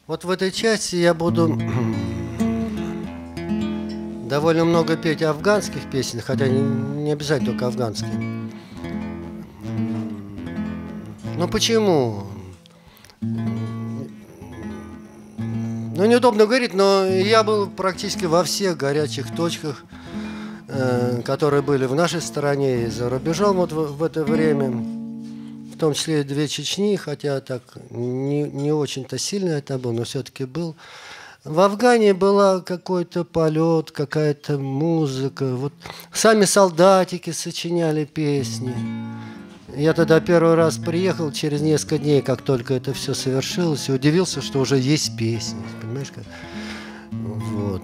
Вот в этой части я буду довольно много петь афганских песен, хотя не обязательно только афганские. Ну почему? Ну, неудобно говорить, но я был практически во всех горячих точках, которые были в нашей стране и за рубежом вот в это время. В том числе и 2 Чечни, хотя так не очень-то сильно это был, но все-таки был. В Афгане была какой-то полет, какая-то музыка. Вот сами солдатики сочиняли песни. Я тогда первый раз приехал, через несколько дней, как только это все совершилось, и удивился, что уже есть песни. Понимаешь, как? Вот.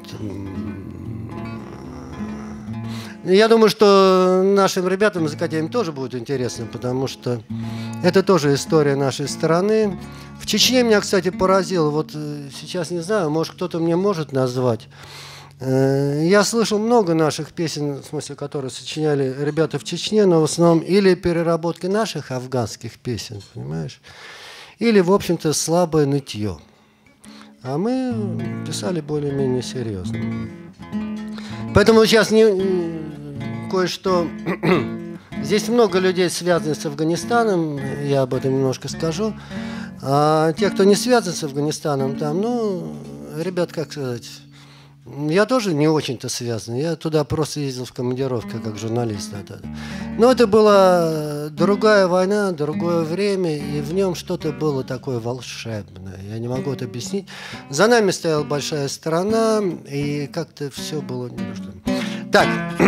Я думаю, что нашим ребятам из Академии тоже будет интересно, потому что это тоже история нашей страны. В Чечне меня, кстати, поразило. Вот сейчас не знаю, может, кто-то мне может назвать. Я слышал много наших песен, в смысле, которые сочиняли ребята в Чечне, но в основном или переработки наших афганских песен, понимаешь, или, в общем-то, слабое нытье. А мы писали более-менее серьезно. Поэтому сейчас кое-что... Здесь много людей, связанных с Афганистаном, я об этом немножко скажу. А те, кто не связан с Афганистаном, там, ну, ребят, как сказать... Я тоже не очень-то связан. Я туда просто ездил в командировке как журналист. Но это была другая война, другое время, и в нем что-то было такое волшебное. Я не могу это объяснить. За нами стояла большая страна, и как-то все было немножко... Так.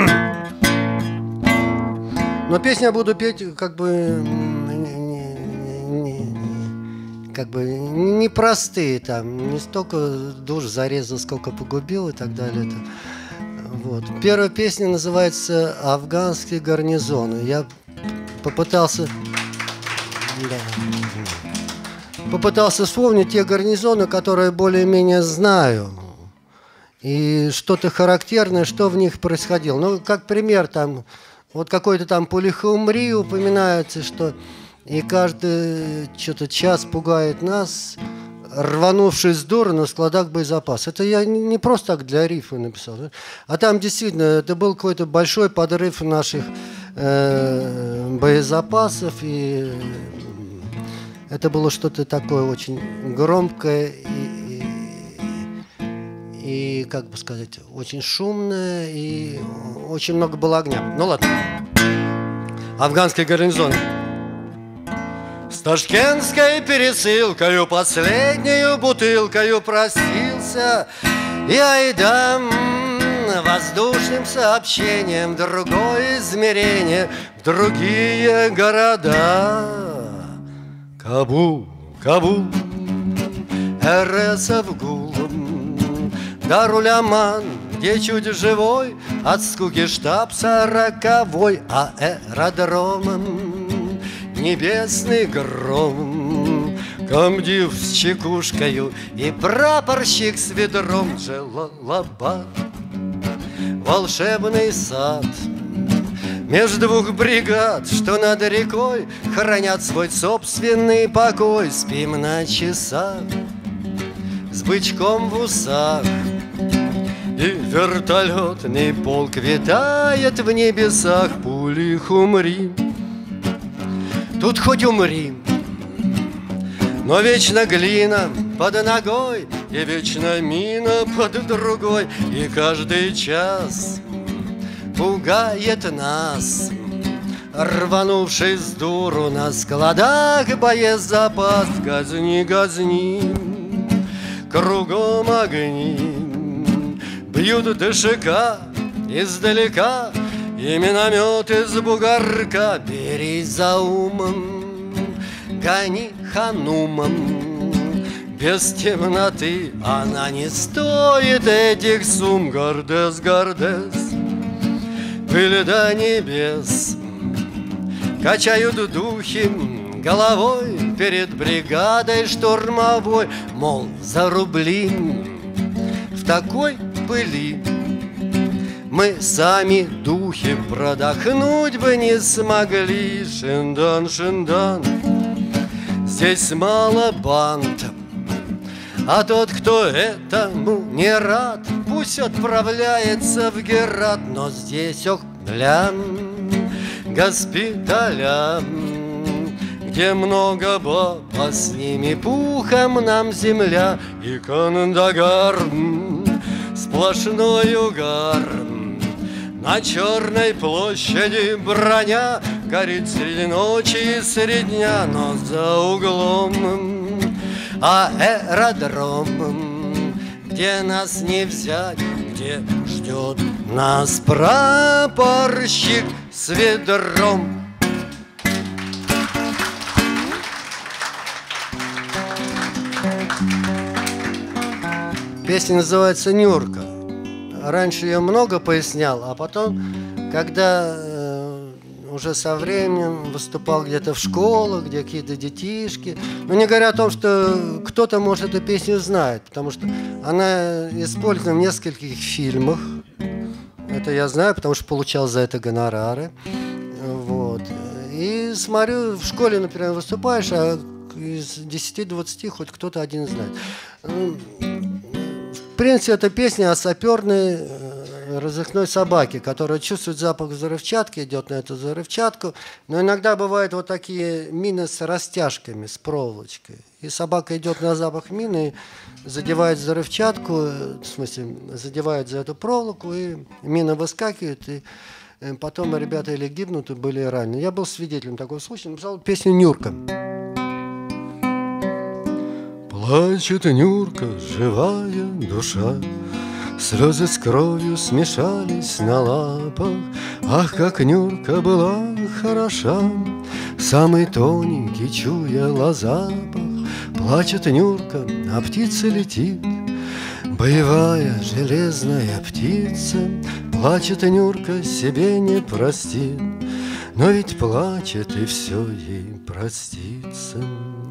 Но песню я буду петь как бы непростые, там, не столько душ зарезал, сколько погубил и так далее. Вот. Первая песня называется «Афганские гарнизоны». Я попытался вспомнить те гарнизоны, которые более-менее знаю. И что-то характерное, что в них происходило. Ну, как пример, там, вот какой-то там Пулихумри упоминается, что и каждый что-то час пугает нас, рванувшись с дура на складах боезапаса. Это я не просто так для рифа написал. А там действительно это был какой-то большой подрыв наших боезапасов. И это было что-то такое очень громкое и, как бы сказать, очень шумное. И очень много было огня. Ну ладно. Афганский гарнизон. С ташкентской пересылкою, последнюю бутылкою простился и айдам воздушным сообщением другое измерение в другие города. Кабул, Кабул, РСов гулом, Даруляман, где чуть живой от скуки штаб 40-й, а аэродромом небесный гром, комдив с чекушкою и прапорщик с ведром. Джалалабад, волшебный сад, меж 2 бригад, что над рекой хранят свой собственный покой. Спим на часах с бычком в усах, и вертолетный полк витает в небесах. Пулихумри, тут хоть умри, но вечно глина под ногой и вечно мина под другой. И каждый час пугает нас, рванувший с дуру на складах боезапас. Газни, газни, кругом огни, бьют ДШК издалека, и миномет из бугорка. Бери за умом, гони ханумом, без темноты она не стоит этих сумм. Гордес, гордес, пыль до небес, качают духи головой перед бригадой штурмовой. Мол, за рубли в такой пыли мы сами духи продохнуть бы не смогли. Шиндан, шиндан, здесь мало банд, А тот, кто этому не рад, пусть отправляется в Герат. Но здесь, ох, для госпиталя, где много баб, а с ними пухом нам земля. И Кандагар, сплошной угар. На Черной площади броня горит среди ночи и среди дня. Но за углом аэродром, где нас не взять, где ждет нас прапорщик с ведром. Песня называется «Нюрка». Раньше я много пояснял, а потом, когда уже со временем выступал где-то в школах, где какие-то детишки, но не говоря о том, что кто-то, может, эту песню знает, потому что она использована в нескольких фильмах. Это я знаю, потому что получал за это гонорары. Вот. И смотрю, в школе, например, выступаешь, а из 10-20 хоть кто-то один знает. В принципе, это песня о саперной разыскной собаке, которая чувствует запах взрывчатки, идет на эту взрывчатку. Но иногда бывают вот такие мины с растяжками, с проволочкой. И собака идет на запах мины, задевает взрывчатку, в смысле, задевает за эту проволоку, и мина выскакивает, и потом ребята или гибнут, и были ранены. Я был свидетелем такого случая, написал песню «Нюрка». Плачет Нюрка, живая душа, слезы с кровью смешались на лапах. Ах, как Нюрка была хороша, самый тоненький чуяла запах. Плачет Нюрка, а птица летит, боевая железная птица. Плачет Нюрка, себе не простит, но ведь плачет, и все ей простится.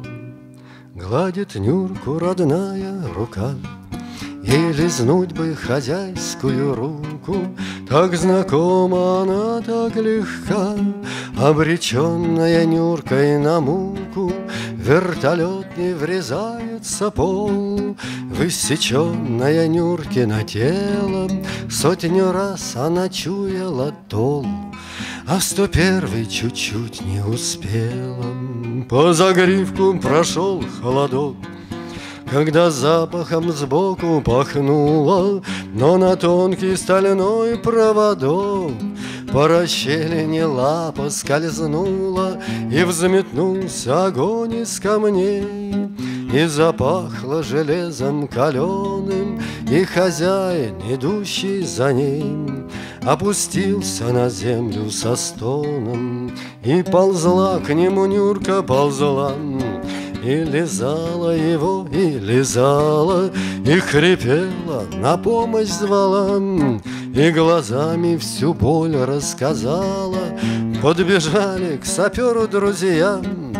Гладит Нюрку родная рука, ей лизнуть бы хозяйскую руку. Так знакома она, так легка, обреченная Нюркой на муку. Вертолет не врезается пол в иссеченное Нюркино тело. Сотню раз она чуяла тол, а в 101-й чуть-чуть не успела. По загривку прошел холодок, когда запахом сбоку пахнуло, но на тонкий стальной проводок по расщелине лапа скользнула, и взметнулся огонь из камней, и запахло железом каленым, и хозяин, идущий за ним, опустился на землю со стоном. И ползла к нему Нюрка, ползла, и лизала его, и лизала, и хрипела, на помощь звала, и глазами всю боль рассказала. Подбежали к саперу друзья,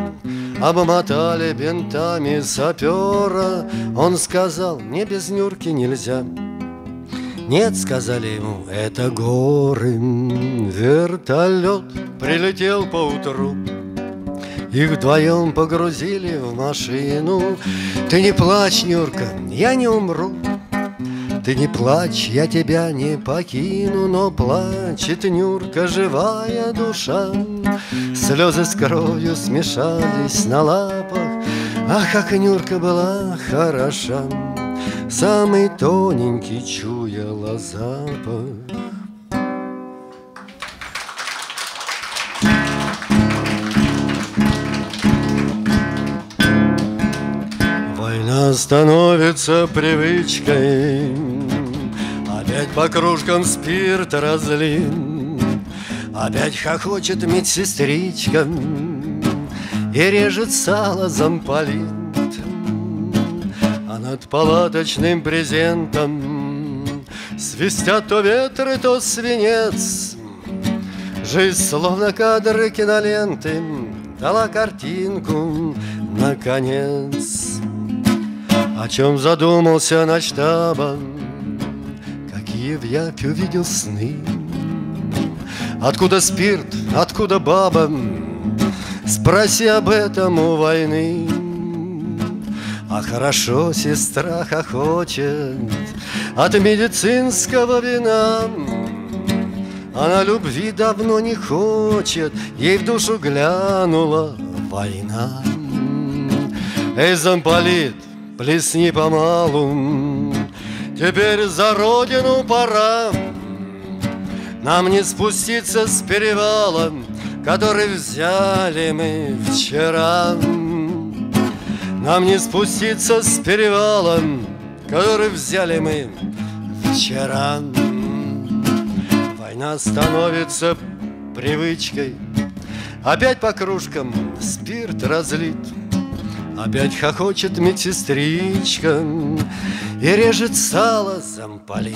обмотали бинтами сапера. Он сказал: мне без Нюрки нельзя. Нет, сказали ему, это горы. Вертолет прилетел поутру, их вдвоем погрузили в машину. Ты не плачь, Нюрка, я не умру. Ты не плачь, я тебя не покину. Но плачет Нюрка, живая душа, слезы с кровью смешались на лапах. Ах, как Нюрка была хороша, самый тоненький чуяла запах. Война становится привычкой, опять по кружкам спирт разлит, опять хохочет медсестричка и режет сало замполит. А над палаточным брезентом свистят то ветры, то свинец. Жизнь, словно кадры киноленты, дала картинку наконец. О чем задумался начштабом, какие в Япе увидел сны. Откуда спирт, откуда баба, спроси об этом у войны. А хорошо сестра хохочет от медицинского вина. Она любви давно не хочет, ей в душу глянула война. Эй, замполит, плесни помалу, теперь за родину пора. Нам не спуститься с перевала, который взяли мы вчера. Нам не спуститься с перевала, который взяли мы вчера. Война становится привычкой, опять по кружкам спирт разлит. Опять хохочет медсестричка и режет сало замполит.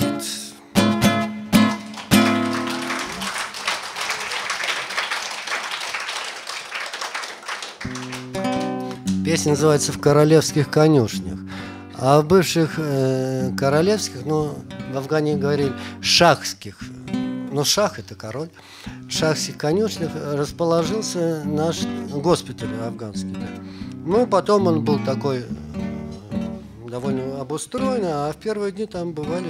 Песня называется «В королевских конюшнях». А в бывших королевских, ну, в Афгане говорили шахских, но шах – это король, в шахских конюшнях расположился наш госпиталь афганский. Да. Ну, потом он был такой довольно обустроенный, а в первые дни там бывали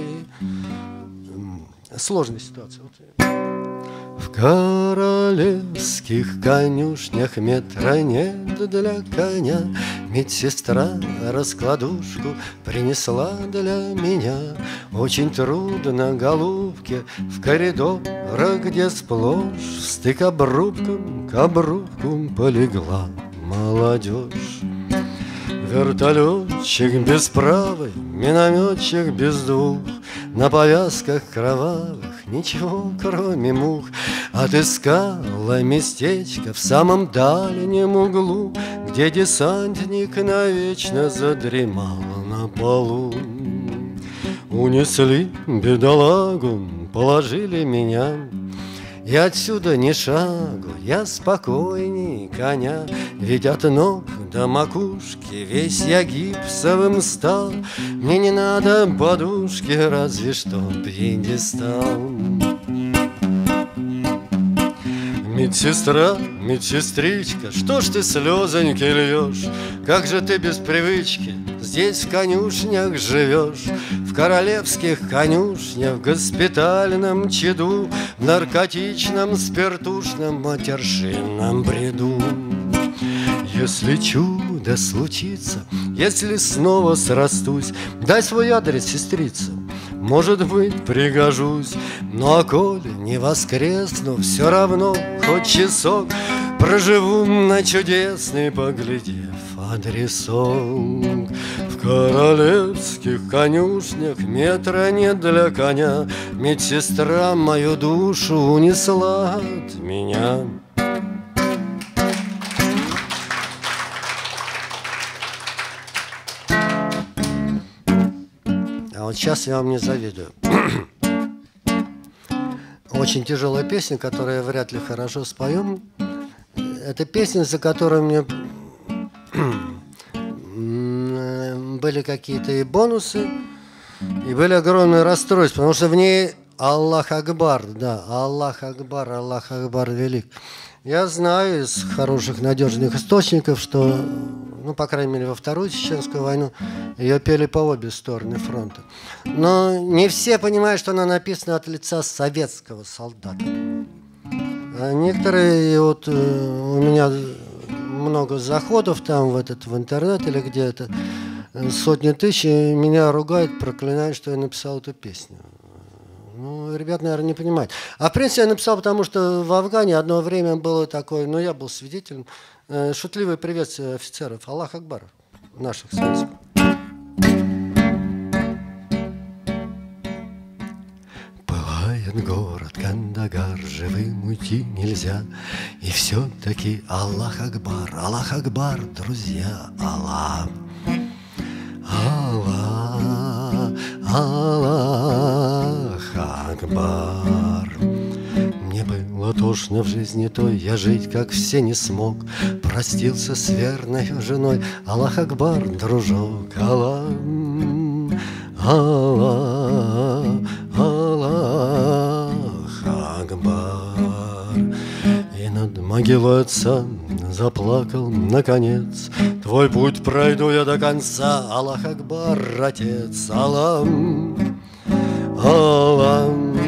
и сложные ситуации. В королевских конюшнях метра нет для коня. Медсестра раскладушку принесла для меня. Очень трудно, голубке, в коридорах, где сплошь стык обрубком к обрубку полегла молодежь. Вертолетчик без правой, минометчик без двух, на повязках кровавых ничего, кроме мух. Отыскала местечко в самом дальнем углу, где десантник навечно задремал на полу. Унесли бедолагу, положили меня, и отсюда ни шагу, я спокойней коня. Ведь от ног до макушки весь я гипсовым стал. Мне не надо подушки, разве что пьедестал. Медсестра, медсестричка, что ж ты слезоньки льешь? Как же ты без привычки здесь в конюшнях живешь? В королевских конюшнях, в госпитальном чаду, в наркотичном, спиртушном, матершинном бреду. Если чудо случится, если снова срастусь, дай свой адрес, сестрица, может быть, пригожусь. Ну а коли не воскресну, все равно хоть часок проживу на чудесный, поглядев адресок. В королевских конюшнях метра нет для коня. Медсестра мою душу унесла от меня. А вот сейчас я вам не завидую. Очень тяжелая песня, которую я вряд ли хорошо спою. Это песня, за которой мне были какие-то и бонусы, и были огромные расстройства, потому что в ней Аллах Акбар, да, Аллах Акбар велик. Я знаю из хороших, надежных источников, что, ну, по крайней мере, во Вторую Чеченскую войну ее пели по обе стороны фронта. Но не все понимают, что она написана от лица советского солдата. А некоторые, вот у меня много заходов там в интернет или где-то, сотни тысяч, меня ругают, проклинают, что я написал эту песню. Ну, ребят, наверное, не понимают. А в принципе я написал, потому что в Афгане одно время было такое, ну, я был свидетелем, шутливое приветствие офицеров. Аллах Акбар, наших советских. Пылает город Кандагар, живым уйти нельзя. И все-таки Аллах Акбар, друзья, Аллах. Аллах, Аллах Акбар. Мне было тошно в жизни той, я жить, как все, не смог. Простился с верной женой. Аллах Акбар, дружок, Аллах, Аллах, Аллах Акбар. И над могилой отца заплакал, наконец, твой путь пройду я до конца. Аллах Акбар, отец, Аллам, Аллам,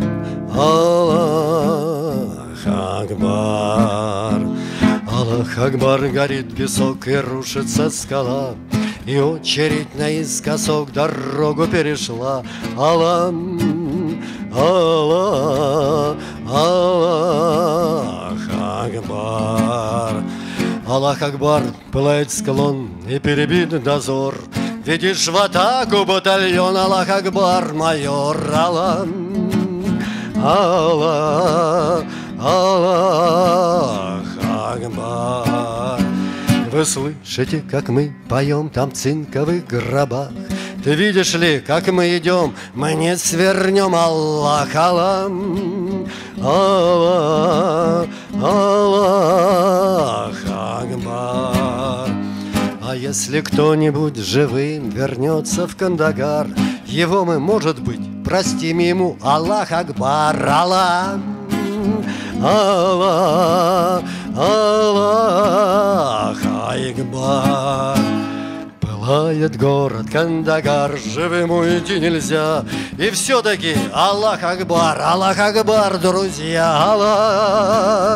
Аллах Акбар. Аллах Акбар, горит песок и рушится скала, и очередь наискосок дорогу перешла. Аллам, Аллах, Аллах Акбар. Аллах Акбар, пылает склон и перебит дозор. Видишь в атаку батальон, Аллах Акбар, майор. Аллам, Аллах, Аллах Акбар. Вы слышите, как мы поем там в цинковых гробах? Ты видишь ли, как мы идем, мы не свернем. Аллах, Аллам, Аллах, Аллах Акбар. А если кто-нибудь живым вернется в Кандагар, его мы, может быть, простим ему. Аллах Акбар, Аллах, Аллах, Аллах Акбар. Пылает город Кандагар, живым уйти нельзя. И все-таки Аллах Акбар, друзья. Аллах,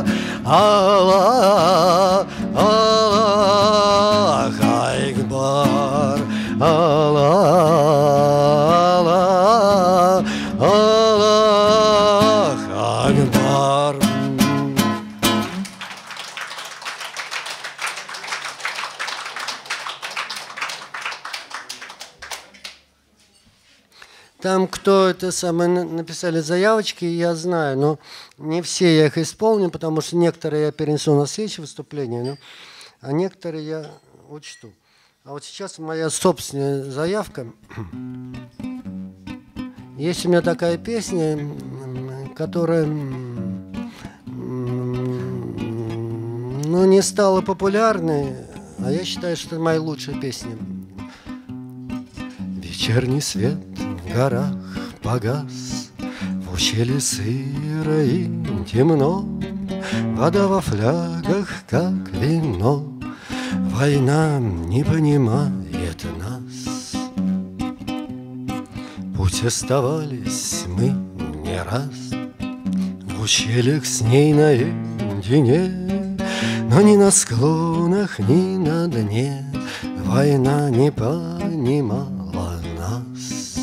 Аллах, Аллах Акбар. Аллах, Аллах, Аллах Акбар. Там кто это самое написали заявочки, я знаю, но не все я их исполню, потому что некоторые я перенесу на следующее выступление, а некоторые я учту. А вот сейчас моя собственная заявка. Есть у меня такая песня, которая не стала популярной, а я считаю, что это моя лучшая песня. Вечерний свет в горах погас, в ущелье сыро и темно, вода во флягах, как вино. Война не понимает нас. Путь оставались мы не раз в ущельях с ней наедине, но ни на склонах, ни на дне война не понимала нас.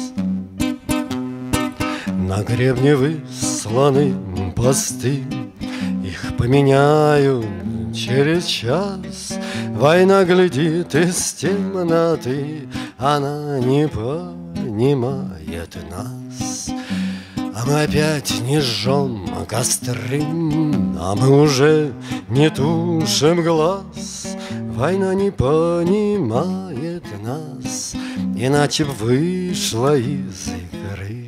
На гребне высланы посты, их поменяют через час. Война глядит из темноты, она не понимает нас. А мы опять не жжем костры, а мы уже не тушим глаз. Война не понимает нас, иначе б вышла из игры.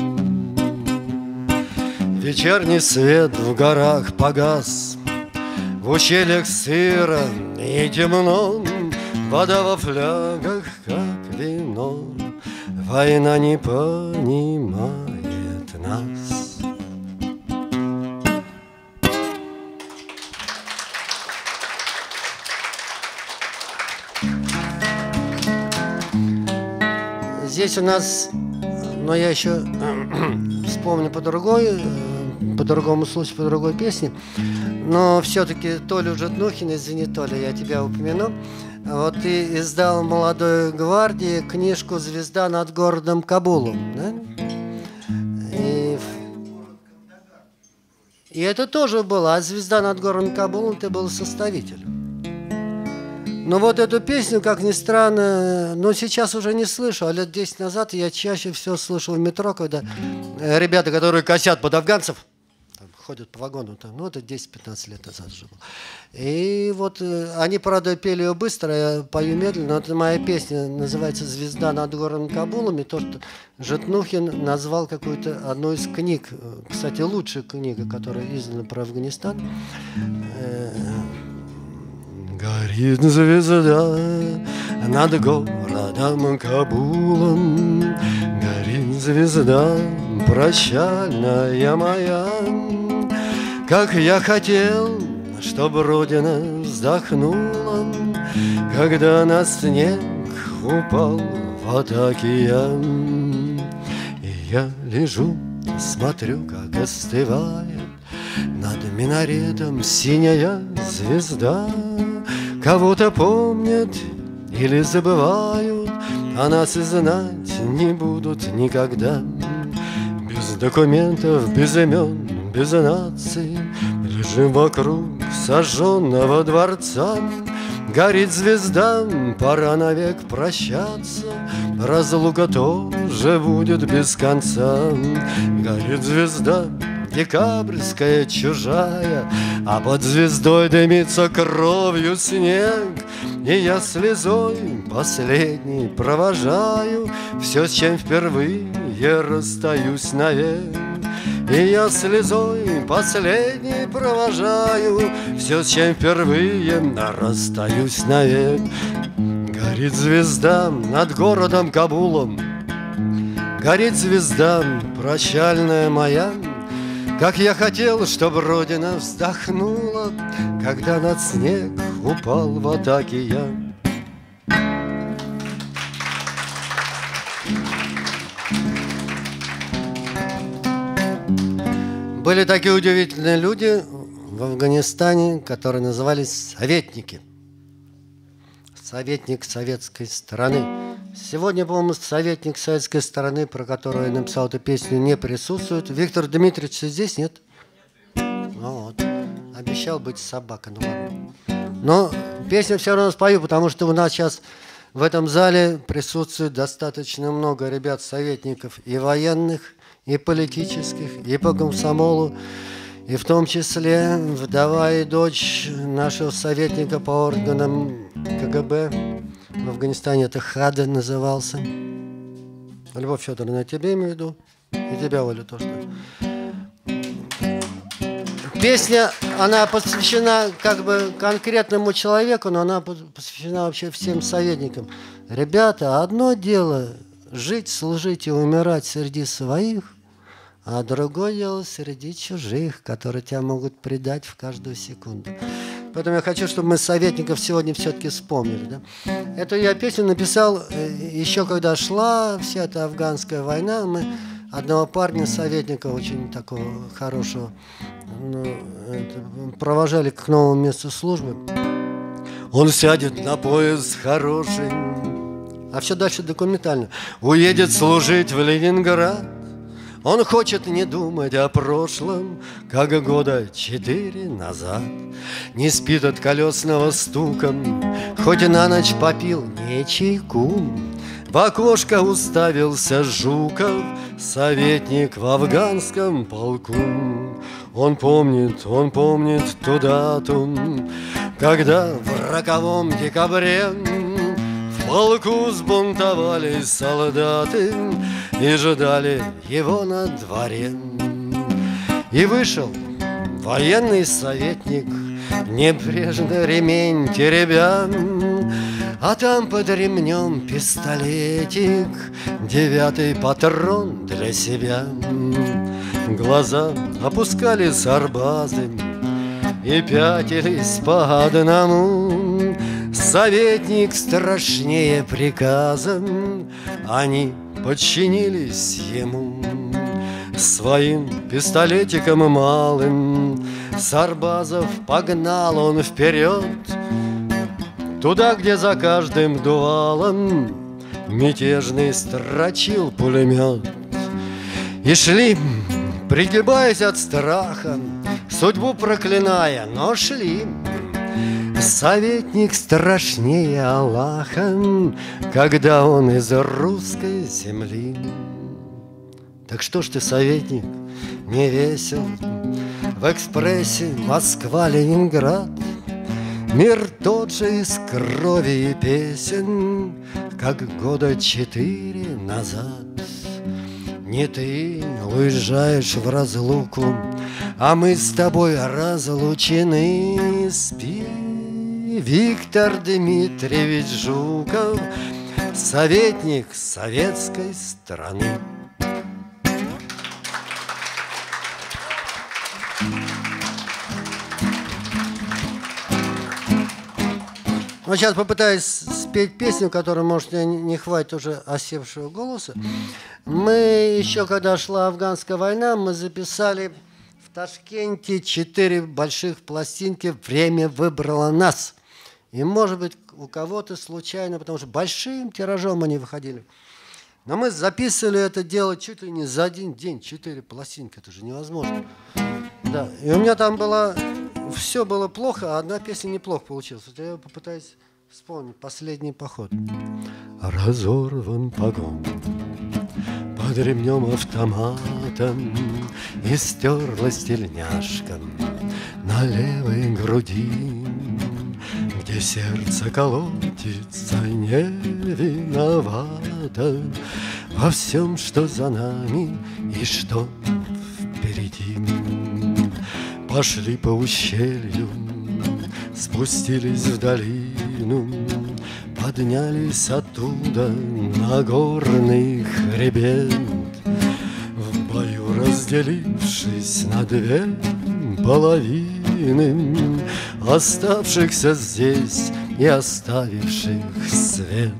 Вечерний свет в горах погас, в ущельях сыро и темно, вода во флягах, как вино. Война не понимает нас. Здесь у нас, но я еще вспомню по другому случаю, по другой песне. Но все-таки Толю Житнухин, извини, Толя, я тебя упомяну. Вот ты издал «Молодой гвардии» книжку «Звезда над городом Кабулом». Да? И это тоже было. А «Звезда над городом Кабулом» ты был составителем. Но вот эту песню, как ни странно, сейчас уже не слышу. А лет 10 назад я чаще всего слышал в метро, когда ребята, которые косят под афганцев, ходят по вагону, это 10-15 лет назад уже было. И вот они, правда, пели ее быстро, я пою медленно, но это моя песня, называется «Звезда над городом Кабулом», и то, что Житнухин назвал какую-то одну из книг, кстати, лучшая книга, которая издана про Афганистан. Горит звезда над городом Кабулом, горит звезда прощальная моя. Как я хотел, чтоб Родина вздохнула, когда на снег упал в атаке я. И я лежу, смотрю, как остывает над минаретом синяя звезда. Кого-то помнят или забывают, а нас и знать не будут никогда. Без документов, без имен, без наций лежим вокруг сожженного дворца. Горит звезда, пора навек прощаться, разлука тоже будет без конца. Горит звезда, декабрьская чужая, а под звездой дымится кровью снег. И я слезой последней провожаю все, с чем впервые расстаюсь навек. И я слезой последней провожаю все, с чем впервые расстаюсь навек. Горит звезда над городом Кабулом, горит звезда прощальная моя. Как я хотел, чтоб Родина вздохнула, когда над снег упал в атаке я. Были такие удивительные люди в Афганистане, которые назывались советники. Советник советской стороны. Сегодня, по-моему, советник советской стороны, про которого я написал эту песню, не присутствует. Виктор Дмитриевич здесь, нет? Ну вот. Обещал быть собакой, ну ладно. Но песню все равно спою, потому что у нас сейчас в этом зале присутствует достаточно много ребят-советников и военных, и политических, и по комсомолу, и в том числе вдова и дочь нашего советника по органам КГБ. В Афганистане это Хада назывался. Любовь Федоровна, тебе имею в виду? И тебя, Оля, тоже. Песня, она посвящена как бы конкретному человеку, но она посвящена вообще всем советникам. Ребята, одно дело жить, служить и умирать среди своих, а другое дело среди чужих, которые тебя могут предать в каждую секунду. Поэтому я хочу, чтобы мы советников сегодня все-таки вспомнили. Да? Эту я песню написал еще когда шла вся эта афганская война. Мы одного парня, советника, очень такого хорошего, провожали к новому месту службы. Он сядет на поезд хороший, а все дальше документально. Уедет служить в Ленинград. Он хочет не думать о прошлом, как года 4 назад. Не спит от колесного стука, хоть и на ночь попил не чайку. В окошко уставился Жуков, советник в афганском полку. Он помнит ту дату, когда в роковом декабре в полку сбунтовались солдаты и ждали его на дворе. И вышел военный советник, небрежно ремень теребя, а там под ремнем пистолетик, 9-й патрон для себя. Глаза опускали сарбазы и пятились по одному. Советник страшнее приказом, они подчинились ему. Своим пистолетиком малым сарбазов погнал он вперед, туда, где за каждым дувалом мятежный строчил пулемет. И шли, пригибаясь от страха, судьбу проклиная, но шли. Советник страшнее Аллаха, когда он из русской земли. Так что ж ты, советник, не весел в экспрессе Москва-Ленинград? Мир тот же из крови и песен, как года 4 назад. Не ты уезжаешь в разлуку, а мы с тобой разлучены. Спи, Виктор Дмитриевич Жуков, советник советской страны. Ну, сейчас попытаюсь спеть песню, которая, может, не хватит уже осевшего голоса. Мы еще, когда шла афганская война, мы записали в Ташкенте 4 больших пластинки «Время выбрало нас». И, может быть, у кого-то случайно, потому что большим тиражом они выходили. Но мы записывали это дело чуть ли не за один день, 4 пластинки, это же невозможно. Да, и у меня там было, все было плохо, а одна песня неплохо получилась. Вот я попытаюсь вспомнить «Последний поход». Разорван погон под ремнем автоматом, и стерлась тельняшка на левой груди, где сердце колотится не виновато во всем, что за нами и что впереди. Пошли по ущелью, спустились в долину, поднялись оттуда на горный хребет, в бою разделившись на 2 половины, оставшихся здесь и оставивших свет.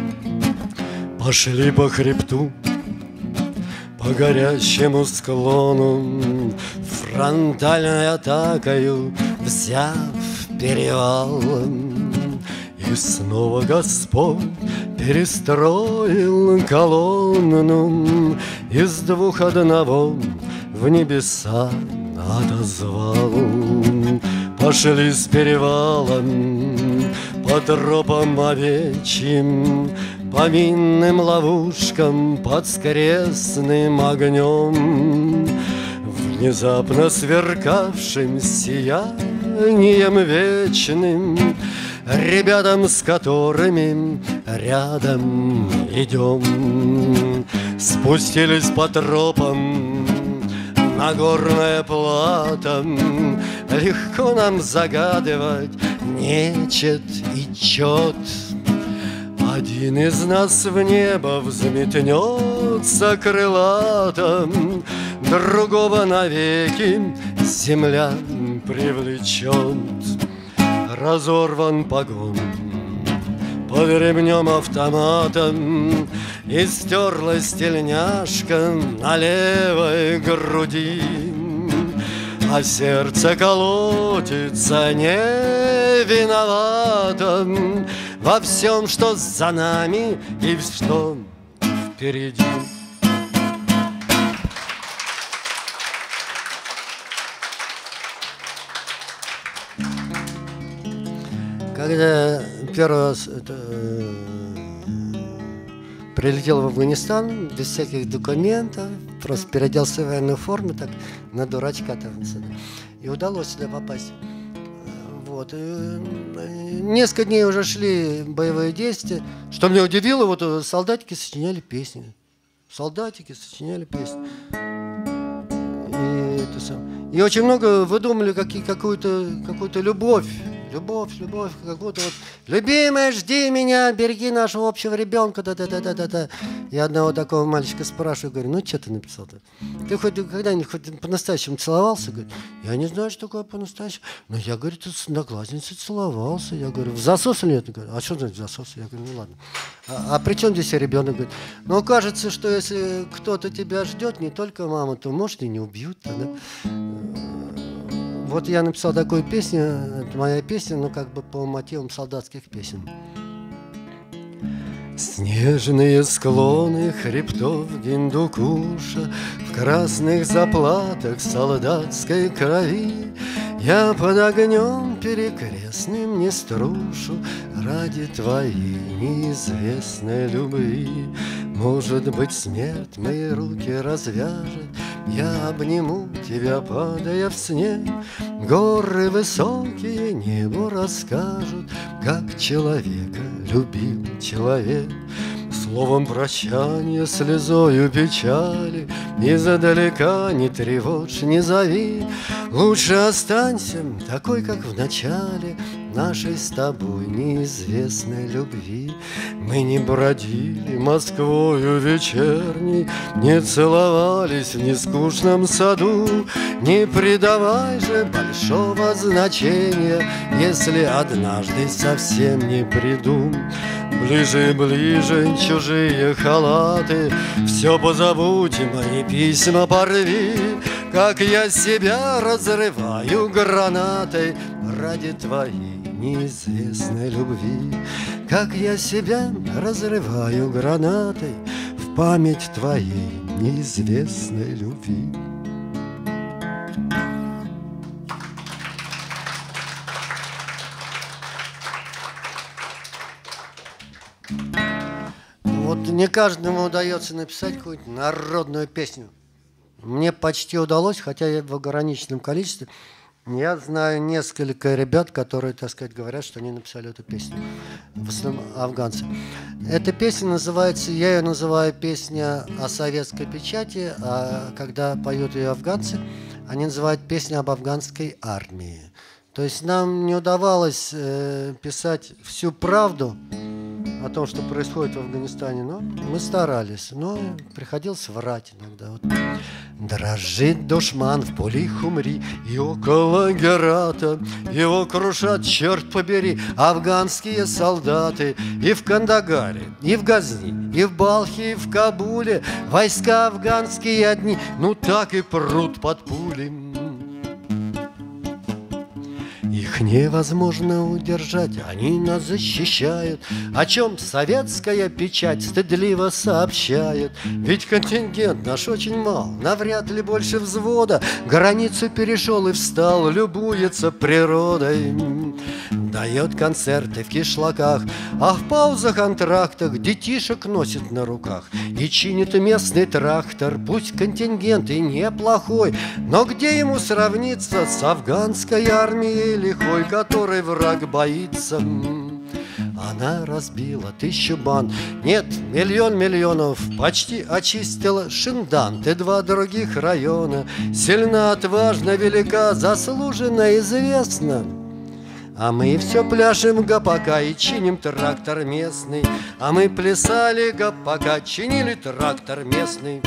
Пошли по хребту, по горячему склону, фронтальной атакою взяв перевал. И снова Господь перестроил колонну, из 2 одного в небеса отозвал. Пошли с перевалом по тропам овечьим, по минным ловушкам под скорестным огнем, внезапно сверкавшим сиянием вечным, ребятам, с которыми рядом идем. Спустились по тропам на горное плато, легко нам загадывать нечет и чет. Один из нас в небо взметнется крылатом, другого навеки земля привлечет. Разорван погон под ремнем автоматом, и стерлась тельняшка на левой груди, а сердце колотится не виновато во всем, что за нами и что впереди. Когда первый раз прилетел в Афганистан без всяких документов, просто переоделся в военную форму, так на дурачка там, и удалось сюда попасть. Вот. Несколько дней уже шли боевые действия. Что меня удивило, вот солдатики сочиняли песни. Солдатики сочиняли песни. И очень много выдумали какую-то любовь. Любовь, как будто вот «Любимая, жди меня, береги нашего общего ребенка». Да-да-да-да-да. Я одного такого мальчика спрашиваю, говорю, ну что ты написал-то? Ты хоть когда-нибудь хоть по-настоящему целовался? Говорит, я не знаю, что такое по-настоящему. Ну, я, говорит, с одноклассницей целовался. Я говорю, в засос или нет? Говорю, а что значит засос? Я говорю, ну ладно. А при чем здесь ребенок? Говорит, ну, кажется, что если кто-то тебя ждет, не только мама, то, может, и не убьют тогда. Вот я написал такую песню, это моя песня, но как бы по мотивам солдатских песен. Снежные склоны хребтов Гиндукуша, в красных заплатах солдатской крови, я под огнем перекрестным не струшу ради твоей неизвестной любви. Может быть, смерть мои руки развяжет, я обниму тебя, падая в снег. Горы высокие небу расскажут, как человека любил человек. Словом прощания, слезою печали, издалека не тревожь, не зови. Лучше останься такой, как в начале, нашей с тобой неизвестной любви. Мы не бродили Москвою вечерней, не целовались в нескучном саду. Не придавай же большого значения, если однажды совсем не приду. Ближе, ближе чужие халаты, все позабудь, мои письма порви. Как я себя разрываю гранатой ради твоей неизвестной любви. Как я себя разрываю гранатой в память твоей неизвестной любви. Вот не каждому удается написать какую-то народную песню. Мне почти удалось, хотя я в ограниченном количестве. Я знаю несколько ребят, которые, так сказать, говорят, что они написали эту песню. В основном афганцы. Эта песня называется, я ее называю песня о советской печати, а когда поют ее афганцы, они называют песню об афганской армии. То есть нам не удавалось писать всю правду о том, что происходит в Афганистане, но мы старались, но приходилось врать иногда. Вот. Дрожит душман в поле Хумри, и около Герата его крушат, черт побери, афганские солдаты. И в Кандагаре, и в Газни, и в Балхе, и в Кабуле войска афганские одни, ну так и прут под пули. Их невозможно удержать, они нас защищают, о чем советская печать стыдливо сообщает. Ведь контингент наш очень мал, навряд ли больше взвода, границу перешел и встал, любуется природой. Дает концерты в кишлаках, а в паузах антрактах детишек носит на руках и чинит местный трактор. Пусть контингент и неплохой, но где ему сравниться с афганской армией лихой, которой враг боится? Она разбила 1000 банд, нет, миллион миллионов, почти очистила Шиндант и 2 других района. Сильна, отважна, велика, заслуженно известна. А мы все пляшем гопака и чиним трактор местный. А мы плясали гопака, чинили трактор местный.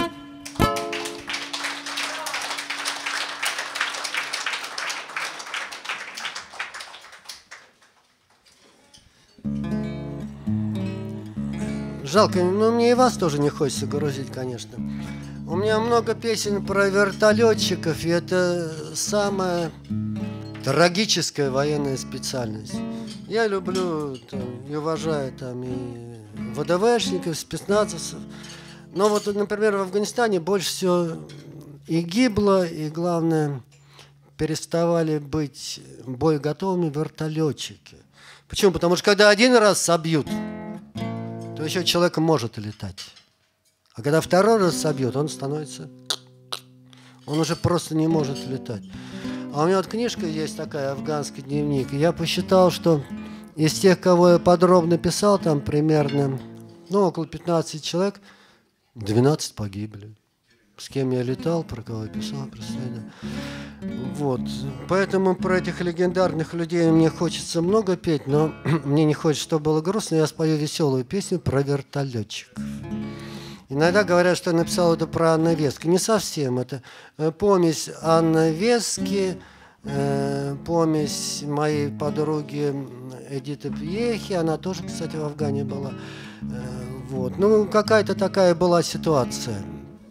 Жалко, но мне и вас тоже не хочется грузить, конечно. У меня много песен про вертолетчиков, и это самая трагическая военная специальность. Я люблю там, и уважаю там, и ВДВшников, спецназовцев. Но вот, например, в Афганистане больше всего и гибло, и, главное, переставали быть боеготовыми вертолетчики. Почему? Потому что когда один раз собьют, то еще человек может летать. А когда второй раз собьют, он становится... Он уже просто не может летать. А у меня вот книжка есть такая, «Афганский дневник». И я посчитал, что из тех, кого я подробно писал, там примерно, ну, около 15 человек, 12 погибли. С кем я летал, про кого я писал, представляете. Вот. Поэтому про этих легендарных людей мне хочется много петь, но мне не хочется, чтобы было грустно. Я спою веселую песню про вертолетчиков. Иногда говорят, что я написал это про Анну Вески. Не совсем. Это помесь Анны Вески, помесь моей подруги Эдиты Пьехи. Она тоже, кстати, в Афгане была. Вот. Ну, какая-то такая была ситуация.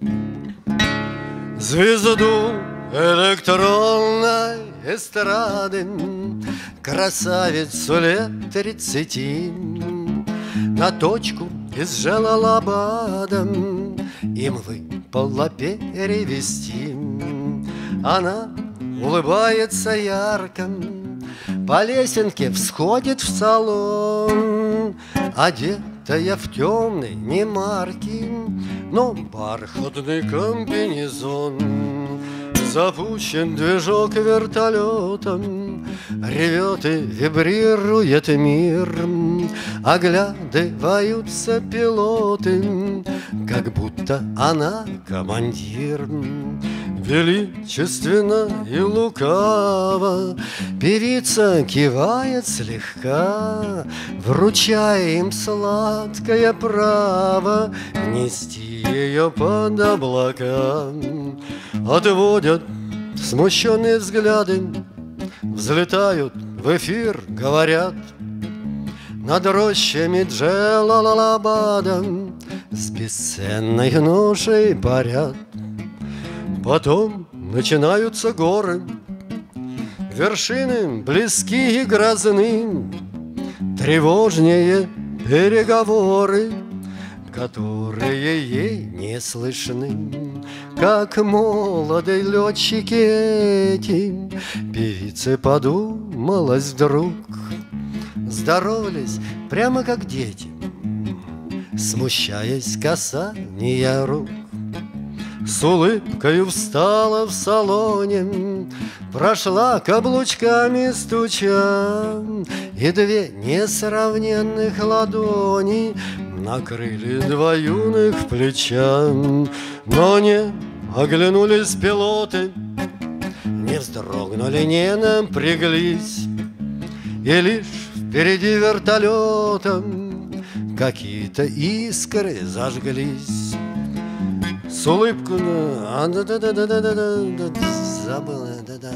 Звезду электронной эстрады, красавицу лет 30, на точку из Джалалабада им выпало перевести. Она улыбается ярко, по лесенке всходит в салон, одетая в темный немарки, но бархатный комбинезон. Запущен движок вертолетом, ревет и вибрирует мир. Оглядываются пилоты, как будто она командир. величественно и лукаво певица кивает слегка, вручая им сладкое право нести ее под облака. Отводят смущенные взгляды, взлетают в эфир, говорят над рощами Джалалабада с бесценной ношей парят. Потом начинаются горы, вершины близкие и грозны, тревожнее переговоры, которые ей не слышны. Как молодые летчики эти, певице подумалось вдруг, здоровались прямо как дети, смущаясь касания рук. С улыбкою встала в салоне, прошла каблучками стуча, и две несравненных ладони накрыли два юных плеча. Но не оглянулись пилоты, не вздрогнули, не напряглись, и лишь впереди вертолетом какие-то искры зажглись. С улыбкой забыла,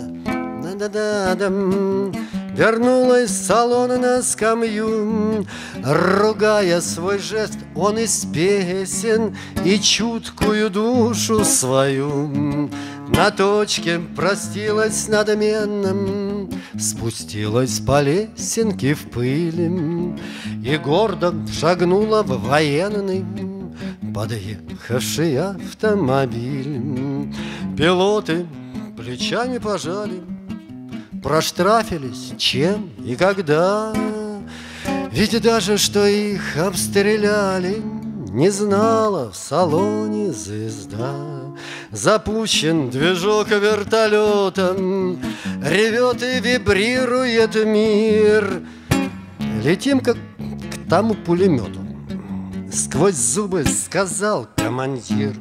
вернулась с салона на скамью, ругая свой жест, он из песен и чуткую душу свою. На точке простилась надменным, спустилась по лесенке в пыли и гордо шагнула в военный подъехавший автомобиль. Пилоты плечами пожали, проштрафились чем и когда, ведь даже что их обстреляли не знала в салоне звезда. Запущен движок вертолета, ревет и вибрирует мир. Летим как к тому пулемету, сквозь зубы сказал командир.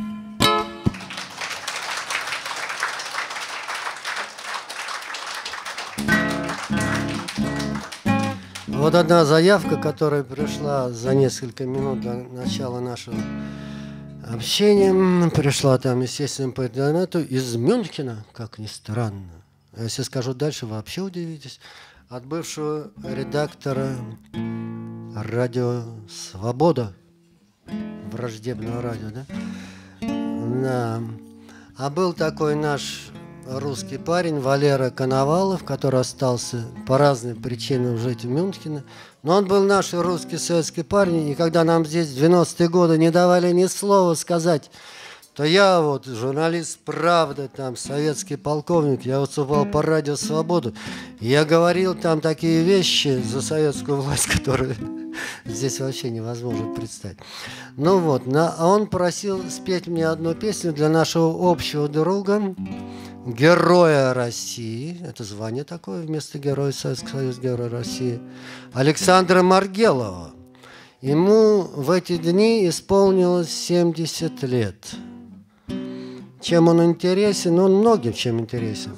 Вот одна заявка, которая пришла за несколько минут до начала нашего общения. Пришла там, естественно, по интернету из Мюнхена, как ни странно. А если скажу дальше, вы вообще удивитесь. От бывшего редактора радио «Свобода», враждебного радио, да? Да. А был такой наш русский парень Валера Коновалов, который остался по разным причинам жить в Мюнхене. Но он был наш русский советский парень, и когда нам здесь в 90-е годы не давали ни слова сказать, то я вот, журналист «Правда», там, советский полковник, я выступал по радио «Свободу», и я говорил там такие вещи за советскую власть, которые здесь вообще невозможно представить. Ну вот, а он просил спеть мне одну песню для нашего общего друга, Героя России, это звание такое вместо Героя Советского Союза, Героя России, Александра Маргелова. Ему в эти дни исполнилось 70 лет. Чем он интересен? Он многим чем интересен.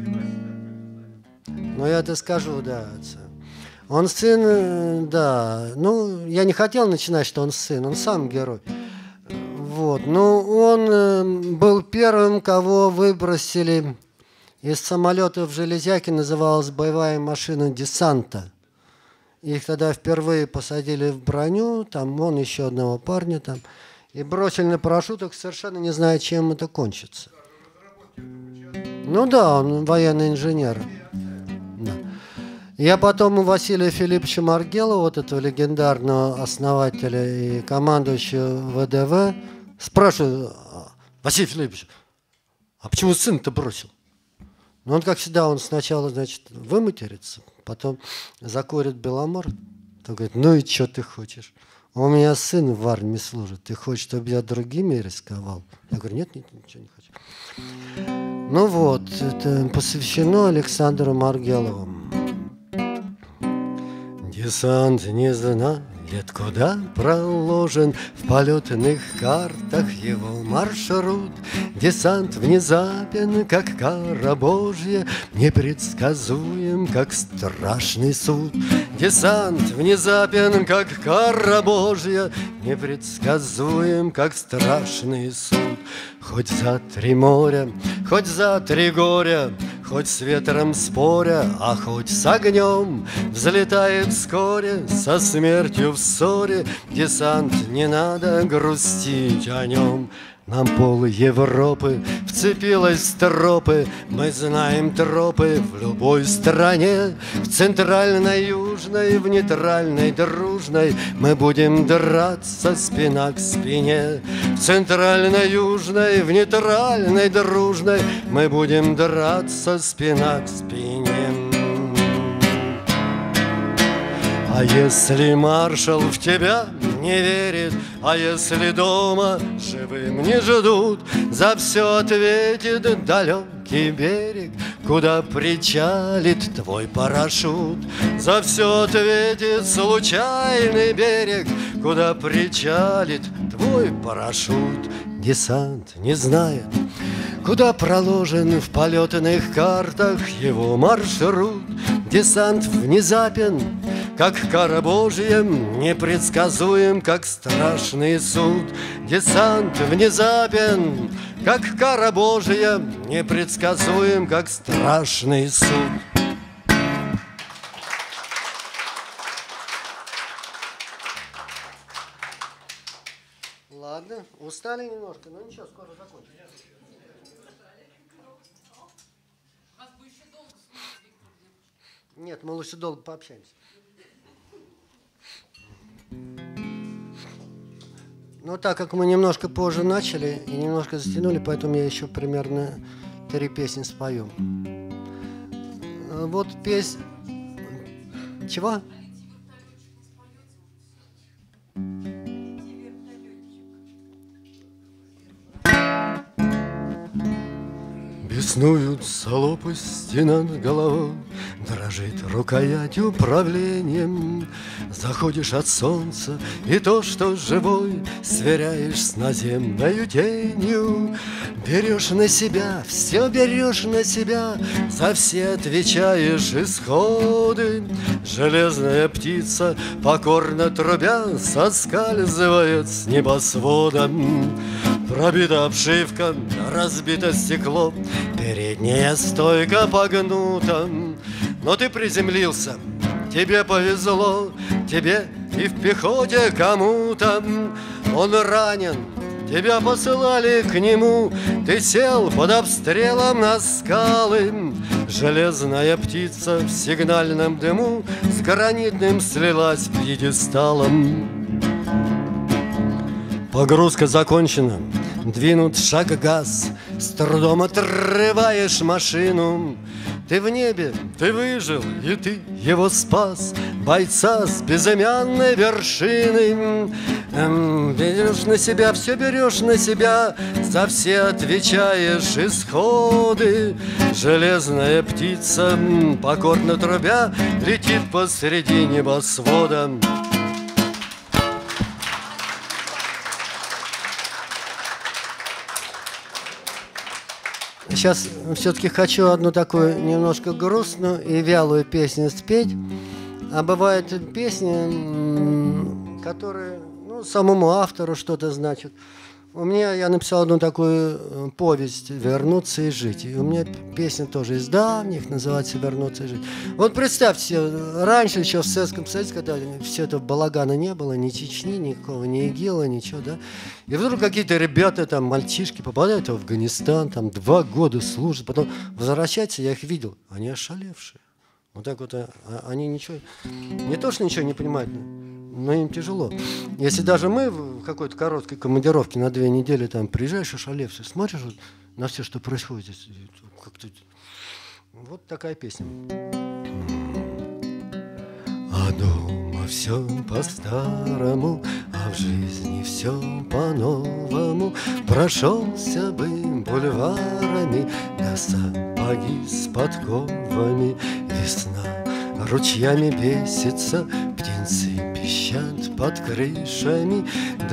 Но я это скажу, да. Он сын, да. Ну, я не хотел начинать, что он сын, он сам герой. Вот. Ну, он был первым, кого выбросили из самолета в Железяки, называлась боевая машина десанта. Их тогда впервые посадили в броню, там он еще одного парня там, и бросили на парашютах, совершенно не зная, чем это кончится. Ну да, он военный инженер. Да. Я потом у Василия Филипповича Маргелова, вот этого легендарного основателя и командующего ВДВ, спрашиваю: Василий Филиппович, а почему сын-то бросил? Ну, он, как всегда, он сначала, значит, выматерится, потом закурит Беломор. Он говорит: ну и что ты хочешь? У меня сын в армии служит. Ты хочешь, чтобы я другими рисковал? Я говорю: нет, ничего не хочу. Ну вот, это посвящено Александру Маргелову. Десант не знает лет, куда проложен в полетных картах его маршрут. Десант внезапен, как кара Божья, непредсказуем, как страшный суд. Десант внезапен, как кара Божья, непредсказуем, как страшный суд. Хоть за 3 моря, хоть за 3 горя, хоть с ветром споря, а хоть с огнем, взлетает вскоре со смертью в ссоре. Десант, не надо грустить о нем. Нам пол Европы вцепилась в тропы, мы знаем тропы в любой стране. В центральной, южной, в нейтральной, дружной мы будем драться спина к спине. В центральной, южной, в нейтральной, дружной мы будем драться спина к спине. А если маршал в тебя не верит, а если дома живым не ждут, за все ответит далекий берег, куда причалит твой парашют. За все ответит случайный берег, куда причалит твой парашют. Десант не знает, куда проложен в полетных картах его маршрут. Десант внезапен, как кара Божья, непредсказуем, как страшный суд. Десант внезапен, как кара Божья, непредсказуем, как страшный суд. Ладно, устали немножко, но ничего, скоро закончим. Нет, мы лучше долго пообщаемся. Ну, так как мы немножко позже начали и немножко затянули, поэтому я еще примерно 3 песни спою. Вот песня... Чего? Беснуются лопасти над головой, дрожит рукоять управлением. Заходишь от солнца, и то, что живой, сверяешь с наземною тенью. Берешь на себя, все берешь на себя, за все отвечаешь исходы. Железная птица, покорно трубя, соскальзывает с небосвода. Пробита обшивка, разбито стекло, передняя стойка погнута. Но ты приземлился, тебе повезло, тебе и в пехоте кому-то. Он ранен, тебя посылали к нему, ты сел под обстрелом на скалы. Железная птица в сигнальном дыму с гранитным слилась пьедесталом. Погрузка закончена, двинут шаг газ, с трудом отрываешь машину. Ты в небе, ты выжил, и ты его спас, бойца с безымянной вершины. Берешь на себя, все берешь на себя, за все отвечаешь исходы. Железная птица, покорно трубя, летит посреди небосвода. Сейчас все-таки хочу одну такую немножко грустную и вялую песню спеть. А бывают песни, которые самому автору что-то значат. У меня, я написал одну такую повесть «Вернуться и жить». И у меня песня тоже из давних, называется «Вернуться и жить». Вот представьте, раньше еще в Советском Союзе, когда все это балагана не было, ни Чечни, никакого, ни ИГИЛа, ничего, да. И вдруг какие-то ребята, там, мальчишки попадают в Афганистан, там, 2 года служат, потом возвращаются, я их видел, они ошалевшие. Вот так вот, они ничего, не то, что ничего не понимают, но им тяжело. Если даже мы в какой-то короткой командировке на 2 недели там приезжаешь, ошалевший, смотришь вот на все, что происходит здесь, как-то... Вот такая песня. А дома все по-старому, а в жизни все по-новому. Прошелся бы бульварами, да сапоги с подковами. Весна ручьями бесится, птенцы пищат под крышами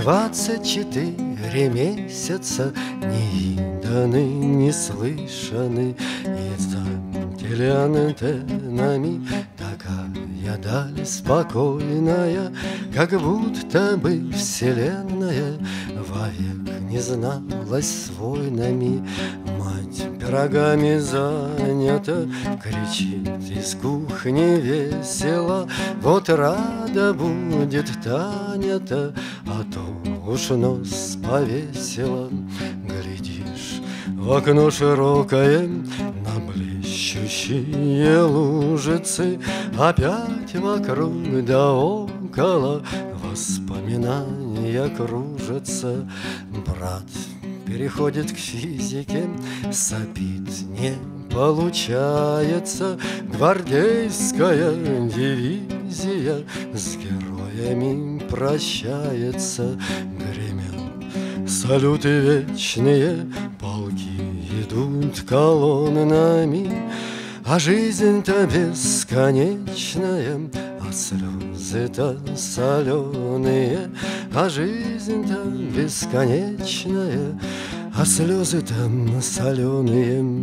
24 месяца не виданы, не слышаны, и за телеантеннами такая даль спокойная, как будто бы вселенная вовек не зналась с войнами. Мать пирогами занята, кричит из кухни весело: вот рада будет Таня-то, а то уж нос повесила. Глядишь в окно широкое на блещущие лужицы, опять вокруг да около воспоминания кружатся. Брат переходит к физике, сопит, не получается. Гвардейская дивизия с героями прощается. Гремят салюты вечные, полки идут колоннами, а жизнь-то бесконечная, а слезы-то соленые, а жизнь-то бесконечная, а слезы-то соленые.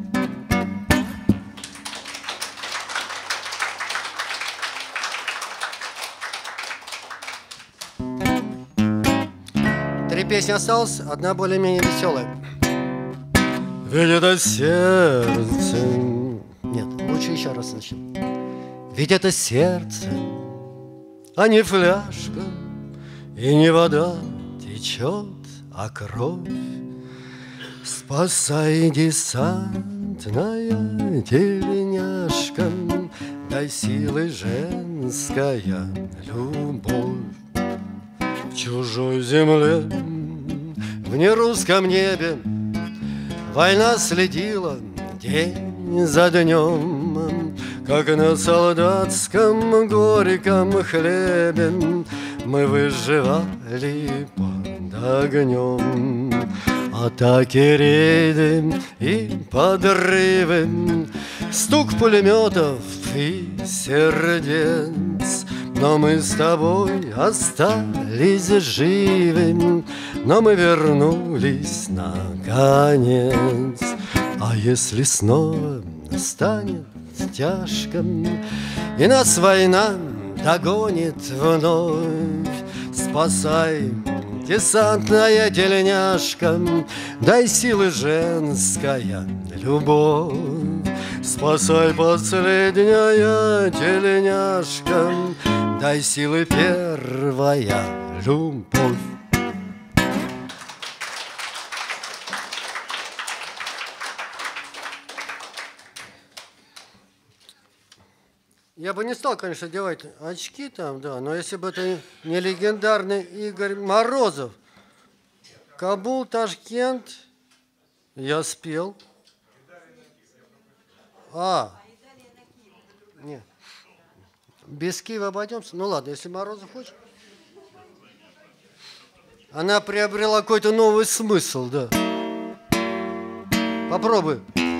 Три песни осталось, одна более-менее веселая. Ведь это сердце... Нет, лучше еще раз начнем. Ведь это сердце, а не фляжка, и не вода течет, а кровь. Спасай, десантная тельняшка, дай силы женская любовь. В чужой земле, в нерусском небе война следила день за днем, как на солдатском горьком хлебе мы выживали под огнем. Атаки, рейды и подрывы, стук пулеметов и сердец. Но мы с тобой остались живы, но мы вернулись наконец. А если снова станет тяжко, и нас война догонит вновь, спасай, десантная тельняшка, дай силы женская любовь. Спасай, последняя тельняшка, дай силы первая любовь. Я бы не стал, конечно, одевать очки там, да, но если бы это не легендарный Игорь Морозов, Кабул, Ташкент, я спел. Нет. Без Киева обойдемся? Ну ладно, если Морозов хочет. Она приобрела какой-то новый смысл, да. Попробуй.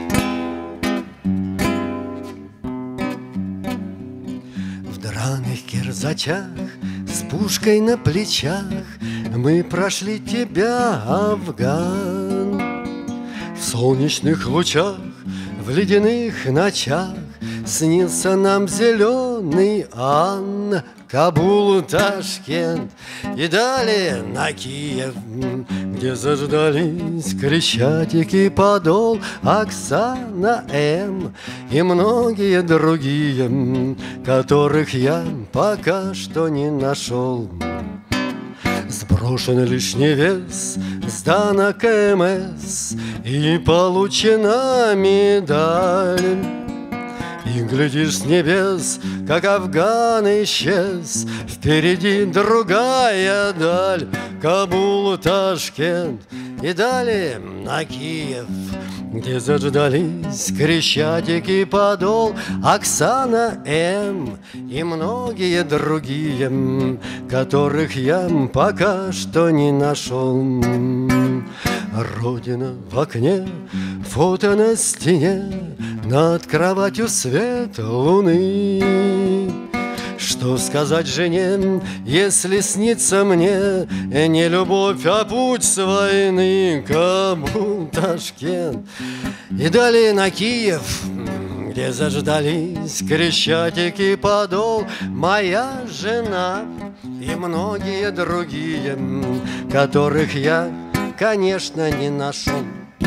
В драных кирзачах, с пушкой на плечах, мы прошли тебя, Афган. В солнечных лучах, в ледяных ночах снился нам зеленый Ан. Кабул, Ташкент и далее на Киев, где заждались Крещатик и Подол, Оксана М. и многие другие, которых я пока что не нашел. Сброшен лишний вес, сдана КМС и получена медаль. И глядишь с небес, как Афган исчез, впереди другая даль. Кабул, Ташкент и далее на Киев, где заждались Крещатик и Подол, Оксана М. и многие другие, которых я пока что не нашел. Родина в окне, фото на стене, над кроватью свет луны. Что сказать жене, если снится мне не любовь, а путь с войны? Кому Ташкент и далее на Киев, где заждались Крещатик и Подол, моя жена и многие другие, которых я, конечно, не нашел.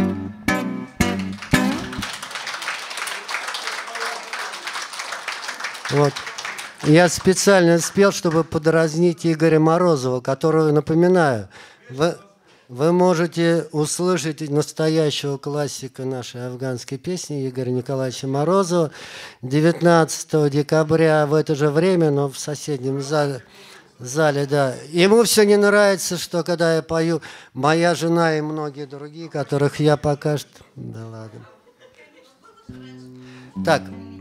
Вот. Я специально спел, чтобы подразнить Игоря Морозова, которого, напоминаю, вы можете услышать настоящего классика нашей афганской песни Игоря Николаевича Морозова 19 декабря в это же время, но в соседнем зале, да. Ему все не нравится, что когда я пою «Моя жена» и многие другие, которых я пока что... Да ладно. Так.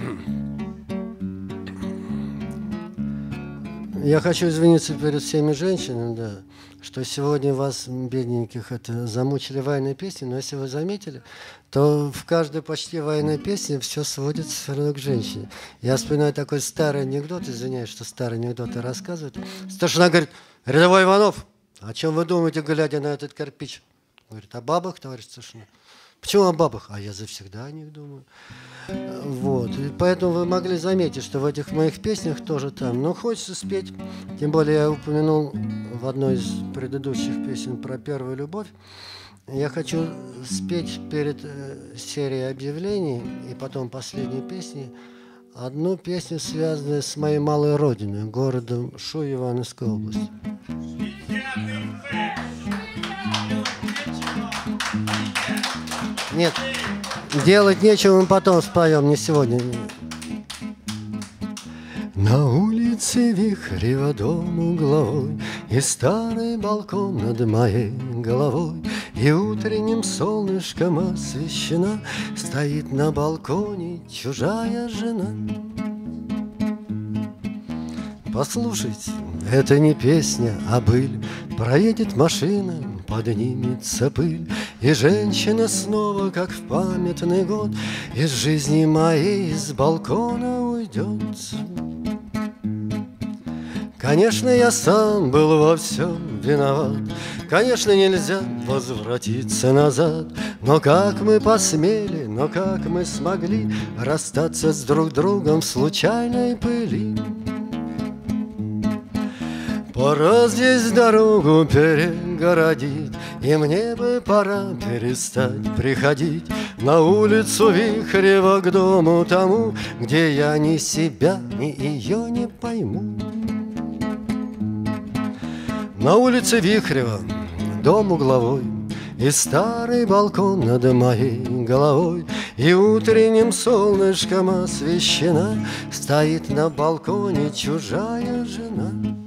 Я хочу извиниться перед всеми женщинами, да, что сегодня вас, бедненьких, это замучили военные песни, но если вы заметили, то в каждой почти военной песне все сводится все равно к женщине. Я вспоминаю такой старый анекдот, извиняюсь, что старые анекдоты рассказывают. Старшина говорит: рядовой Иванов, о чем вы думаете, глядя на этот кирпич? Говорит: о бабах, товарищ старшина. Почему о бабах? А я завсегда о них думаю. Вот. И поэтому вы могли заметить, что в этих моих песнях тоже там. Но хочется спеть, тем более я упомянул в одной из предыдущих песен про первую любовь. Я хочу спеть перед серией объявлений и потом последней песни одну песню, связанную с моей малой родиной, городом Шуй Ивановской области. Нет, делать нечего, мы потом споем, не сегодня. На улице Вихрева дом угловой, и старый балкон над моей головой, и утренним солнышком освещена, стоит на балконе чужая жена. Послушайте, это не песня, а быль. Проедет машина, поднимется пыль, и женщина снова, как в памятный год, из жизни моей с балкона уйдет. Конечно, я сам был во всем виноват, конечно, нельзя возвратиться назад, но как мы посмели, но как мы смогли расстаться с друг другом в случайной пыли? Пора здесь дорогу перегородить, и мне бы пора перестать приходить на улицу Вихрева к дому тому, где я ни себя, ни ее не пойму. На улице Вихрева дом угловой, и старый балкон над моей головой, и утренним солнышком освещена, стоит на балконе чужая жена.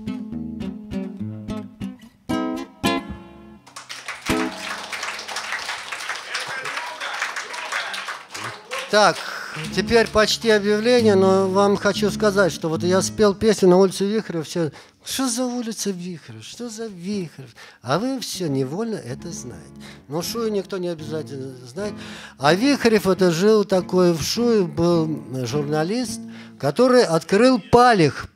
Так, теперь почти объявление, но вам хочу сказать, что вот я спел песню на улице Вихрева, все, что за улица Вихрева, что за Вихрев, а вы все невольно это знаете. Но Шуй никто не обязательно знает. А Вихрев это жил такой, в Шуе был журналист, который открыл Палих.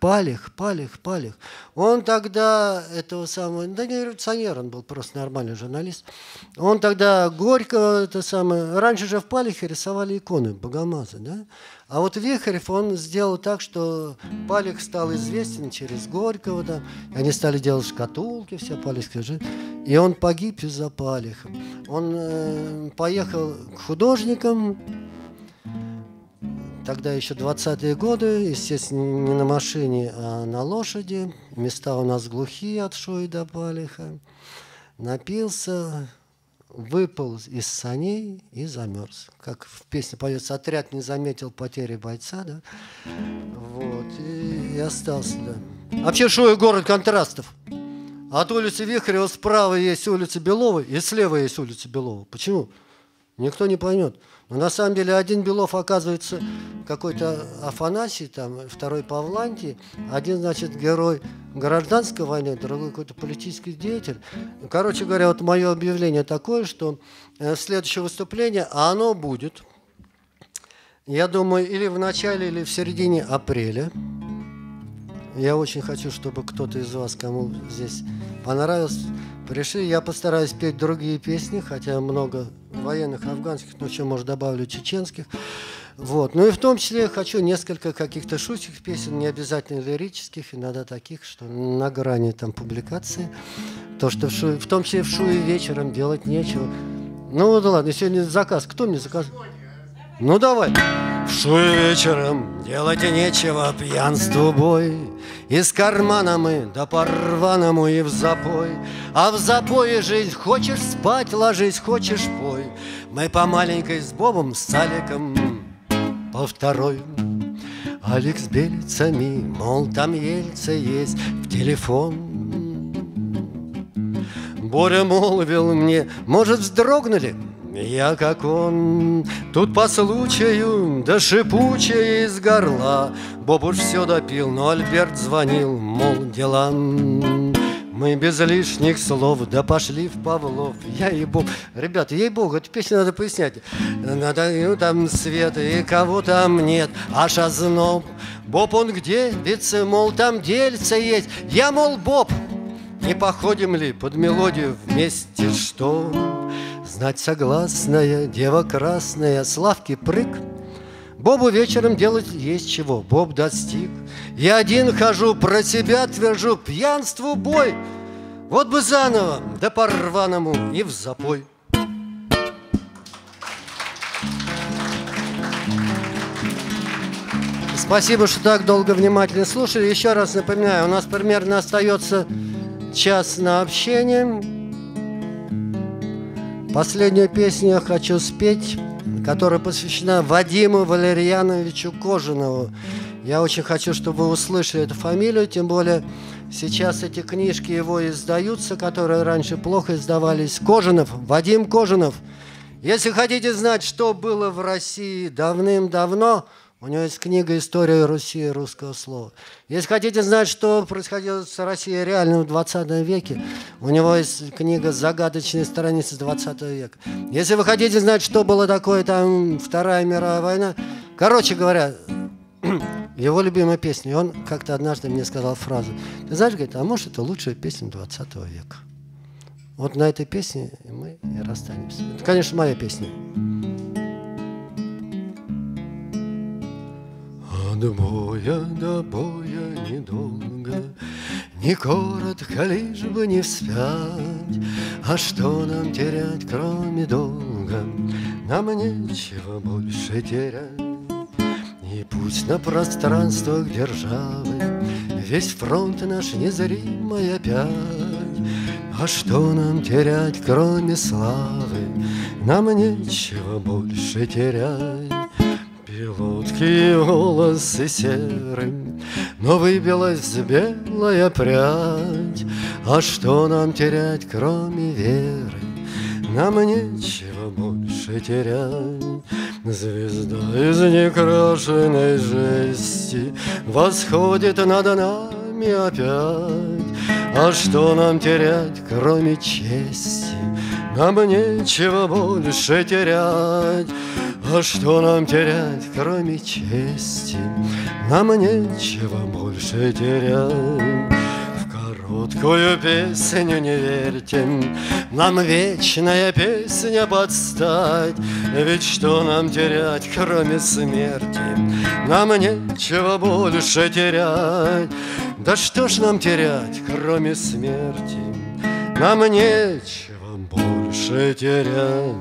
Он тогда этого самого, да не революционер, он был просто нормальный журналист. Он тогда Горького, это самое, раньше же в Палихе рисовали иконы Богомаза, да? А вот Вихрев, он сделал так, что Палих стал известен через Горького, да? Они стали делать шкатулки, все палихские же. И он погиб из-за Палиха. Он поехал к художникам, тогда еще 20-е годы, естественно, не на машине, а на лошади. Места у нас глухие от Шуи до Палиха. Напился, выпал из саней и замерз. Как в песне поется: отряд не заметил потери бойца, да? Вот, и остался, да. Вообще Шуя город контрастов. От улицы Вихрева справа есть улица Белова, и слева есть улица Белова. Почему? Никто не поймет. Но на самом деле один Белов, оказывается, какой-то Афанасий, там, второй Павлантий, один, значит, герой гражданской войны, другой какой-то политический деятель. Короче говоря, вот мое объявление такое, что следующее выступление, а оно будет, я думаю, или в начале, или в середине апреля. Я очень хочу, чтобы кто-то из вас, кому здесь понравилось, пришли. Я постараюсь петь другие песни, хотя много военных, афганских, но еще, может, добавлю чеченских. Вот. Ну и в том числе хочу несколько каких-то шутчих песен, не обязательно лирических, иногда таких, что на грани там публикации. То, что в том числе в Шуе вечером делать нечего. Ну да ладно, сегодня заказ. Кто мне заказ? Ну давай. В Шуе вечером делать нечего, пьянству бой. Из кармана мы да по-рваному и в запой. А в запое жизнь, хочешь спать, ложись, хочешь пой. Мы по маленькой с Бобом, с Аликом по второй. Алик с белицами, мол, там Ельца есть в телефон. Боря молвил мне, может, вздрогнули? Я, как он, тут по случаю, да шипучее из горла. Боб уж все допил, но Альберт звонил, мол, дела. Мы без лишних слов, да пошли в Павлов. Я и Боб. Ребята, ей-богу, эту песню надо пояснять. Надо, ну, там свет, и кого там нет, аж озноб. Боб, он где? Ведь, мол, там дельце есть. Я, мол, Боб, не походим ли под мелодию вместе, что? Знать согласная, дева красная, Славки прыг. Бобу вечером делать есть чего, Боб достиг. Я один хожу, про себя твержу, пьянству бой. Вот бы заново, да по-рваному и в запой. Спасибо, что так долго внимательно слушали. Еще раз напоминаю, у нас примерно остается час на общение. Последнюю песню я хочу спеть, которая посвящена Вадиму Валерьяновичу Кожанову. Я очень хочу, чтобы вы услышали эту фамилию, тем более сейчас эти книжки его издаются, которые раньше плохо издавались. Кожанов, Вадим Кожанов. Если хотите знать, что было в России давным-давно, у него есть книга «История Руси и русского слова». Если хотите знать, что происходило с Россией реально в 20 веке, у него есть книга «Загадочные страницы 20 века». Если вы хотите знать, что было такое там Вторая мировая война, короче говоря, его любимая песня, и он как-то однажды мне сказал фразу: ты знаешь, говорит, а может, это лучшая песня 20 века. Вот на этой песне мы и расстанемся. Это, конечно, моя песня. От боя до боя недолго, не коротко, лишь бы не вспять. А что нам терять, кроме долга? Нам нечего больше терять. И пусть на пространствах державы весь фронт наш незримый опять. А что нам терять, кроме славы? Нам нечего больше терять. Пилотки волосы серым, но выбилась белая прядь. А что нам терять, кроме веры? Нам нечего больше терять. Звезда из некрашенной жести восходит над нами опять. А что нам терять, кроме чести? Нам нечего больше терять. А что нам терять, кроме чести? Нам нечего больше терять. В короткую песню не верьте, нам вечная песня подстать. Ведь что нам терять, кроме смерти? Нам нечего больше терять. Да что ж нам терять, кроме смерти? Нам нечего больше терять.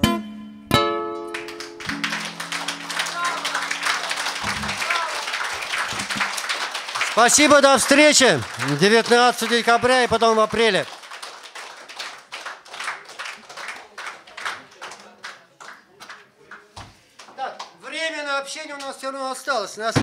Спасибо, до встречи 19 декабря и потом в апреле. Так, время на общение у нас все равно осталось.